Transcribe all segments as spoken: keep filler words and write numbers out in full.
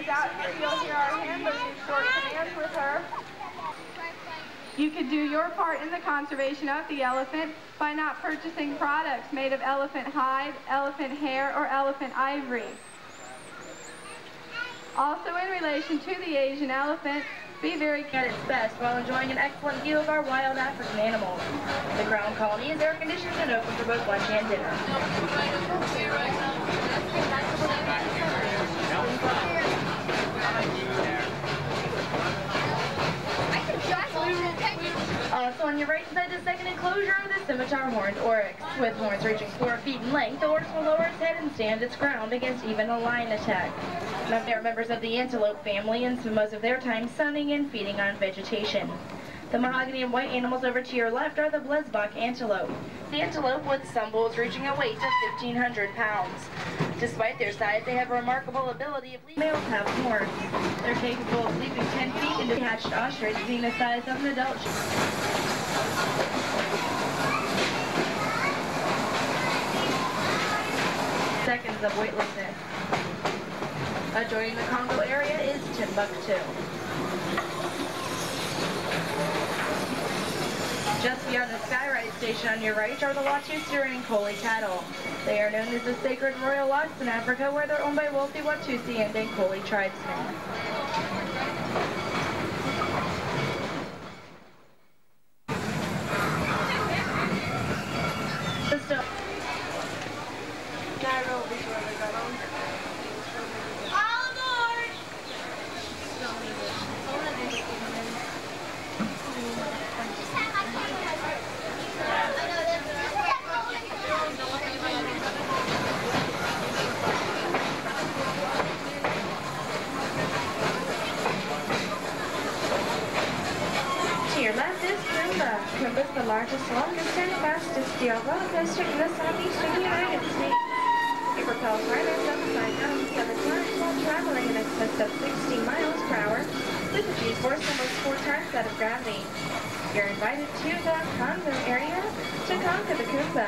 she's out here, you'll hear our handler do short commands with her. You could do your part in the conservation of the elephant by not purchasing products made of elephant hide, elephant hair, or elephant ivory. Also in relation to the Asian elephant, be very at its best while enjoying an excellent view of our wild African animals. The ground colony is air conditioned and open for both lunch and dinner. Also on your right side, the second enclosure of the scimitar horned oryx. With horns reaching four feet in length, the oryx will lower its head and stand its ground against even a lion attack. They are members of the antelope family and spend most of their time sunning and feeding on vegetation. The mahogany and white animals over to your left are the Blesbok antelope. The antelope with some bulls reaching a weight of fifteen hundred pounds. Despite their size, they have a remarkable ability of leaping. Males have horns. They're capable of leaping ten feet into the hatched ostrich, being the size of an adult. Seconds of weightlessness. Adjoining the Congo area is Timbuktu. Just beyond the Skyride station on your right are the Watusi and Nkoli cattle. They are known as the sacred royal lots in Africa, where they're owned by wealthy Watusi and Nkoli tribesmen. The largest, longest, and fastest steel roller coaster in the southeastern United States. It propels riders upside down seven times while traveling in excess of sixty miles per hour with a G-force almost four times that of gravity. You're invited to the Congo area to conquer the Kumba.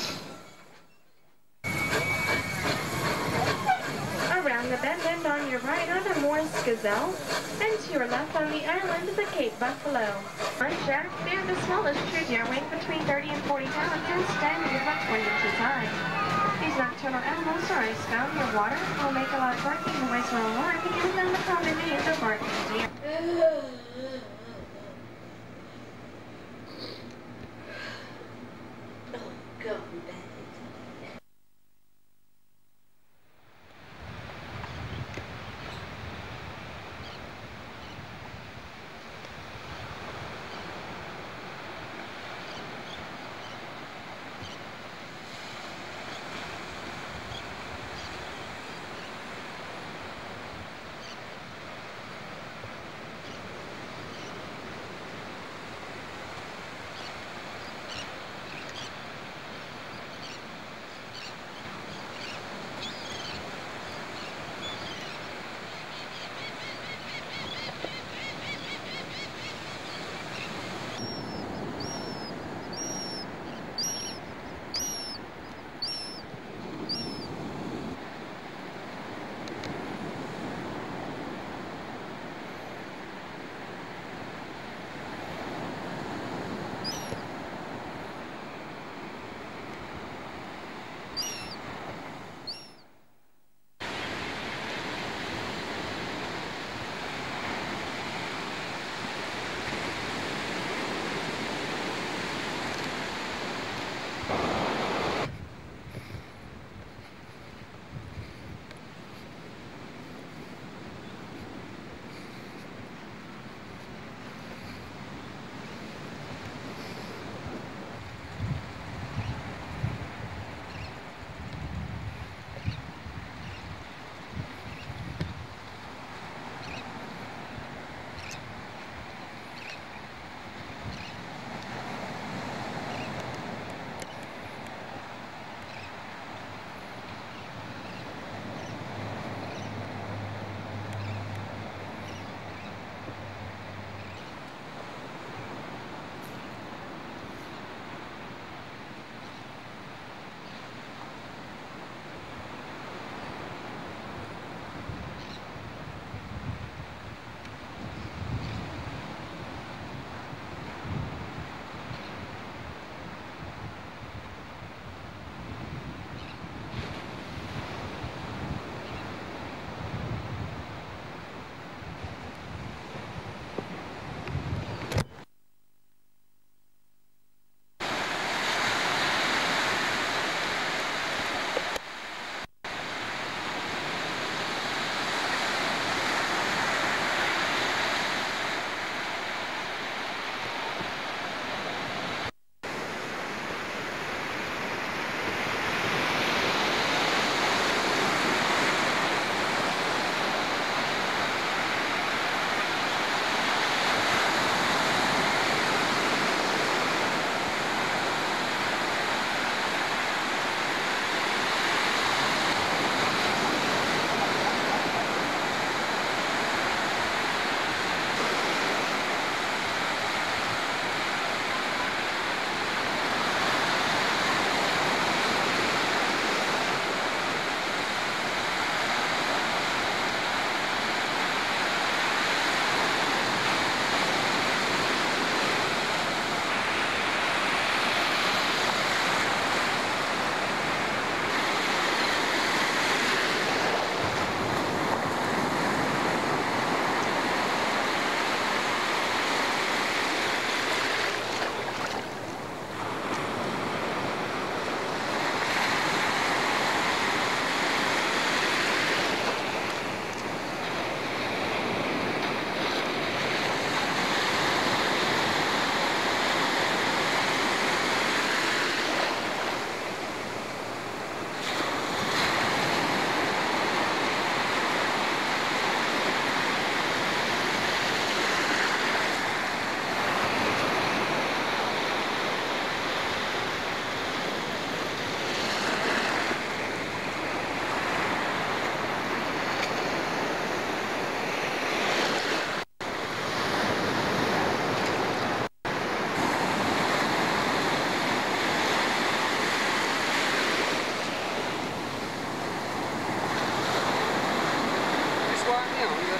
Around the bend and on your right are the Morris gazelle, and to your left on the island is the Cape buffalo. On Jack, they're the smallest true deer, weighing between thirty and forty pounds and standing about twenty inches high. These nocturnal animals are ice found near water and will make a loud barking noise when alarmed because of the common names of barking deer. Oh, go, Ben.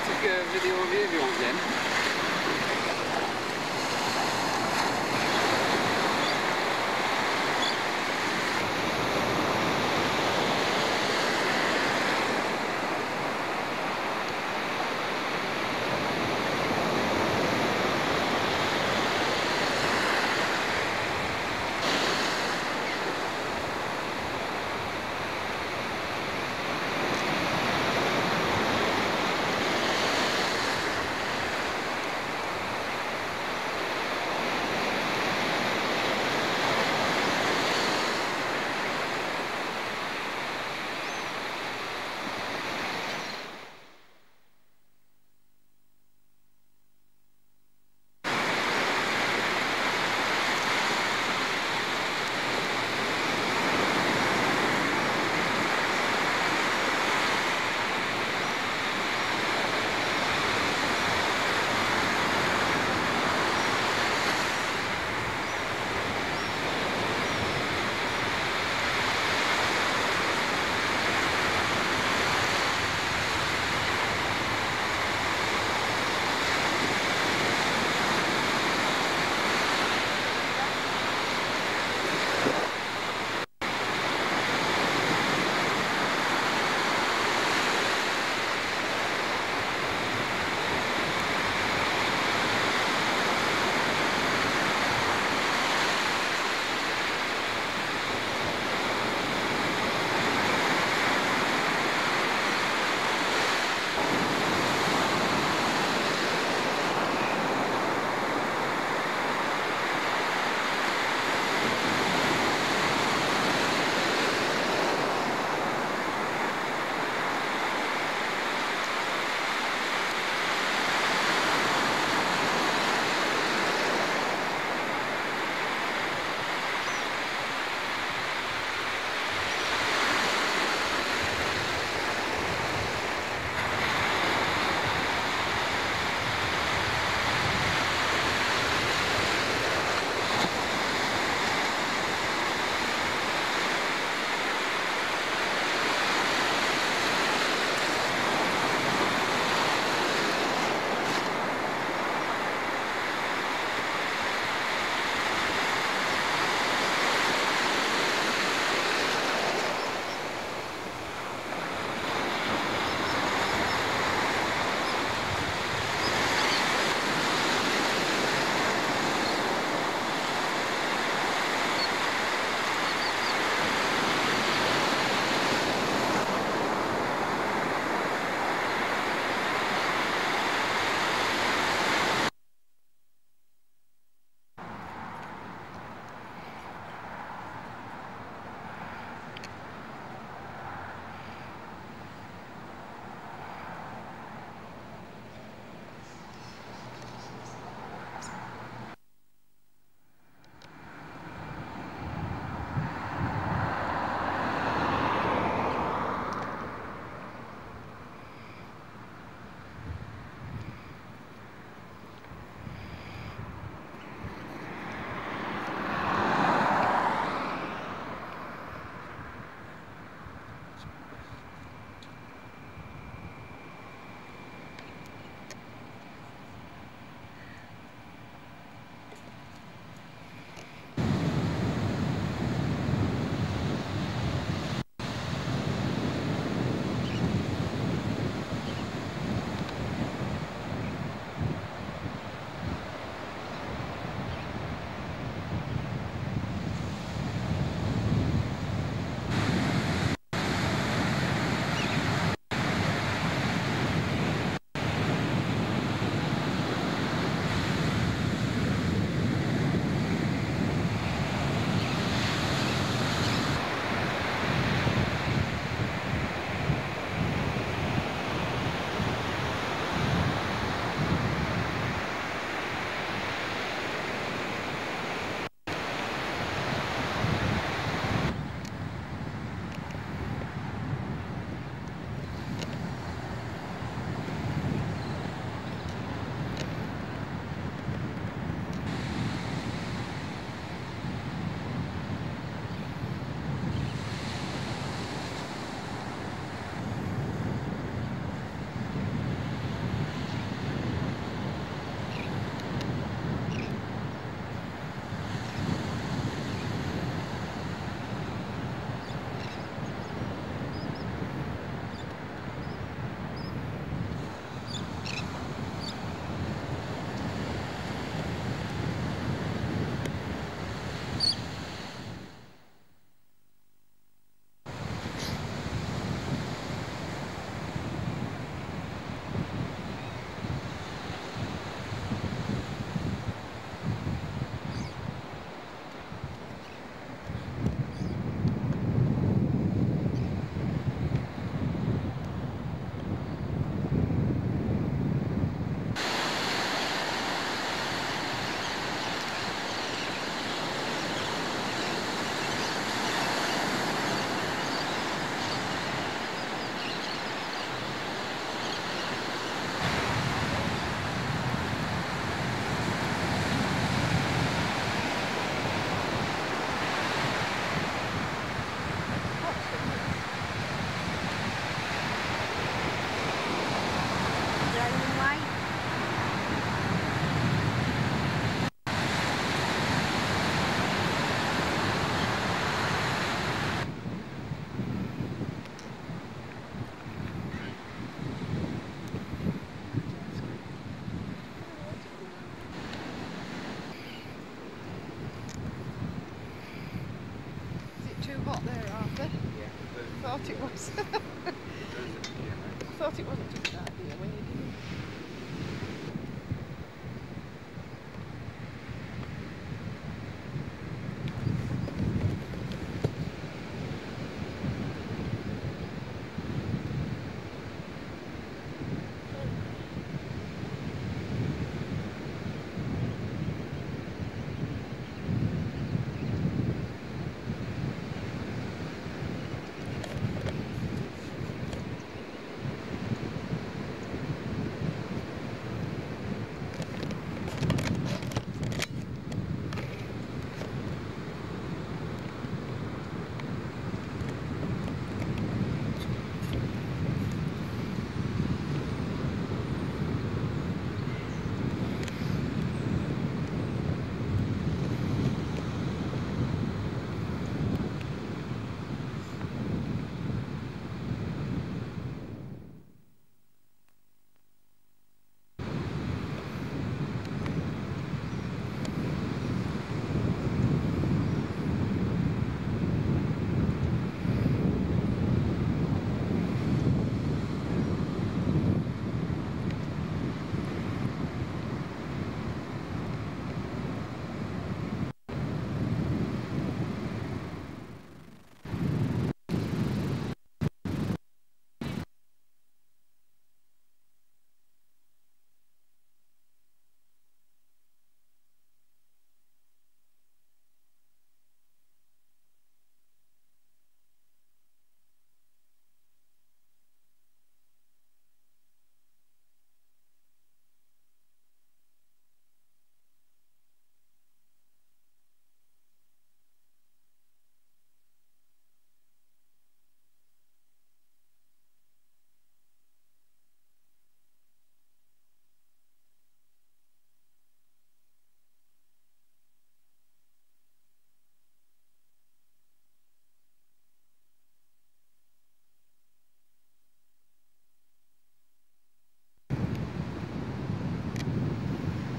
static uh, video of you if you want, Jen. too hot there, Arthur. Yeah. I thought it was. I thought it wasn't a good idea when you did it.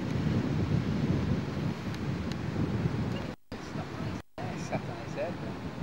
Sat on his head.